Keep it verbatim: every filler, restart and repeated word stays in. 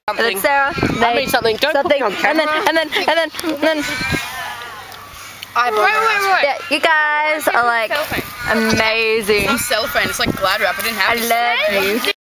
something. And then Sarah made I made something. Don't something. put me on camera. And then, and then, and then, and then. I wait, wait, wait. Yeah, you guys are like amazing. It's not cellophane. It's like glad wrap. I didn't have I it. love you.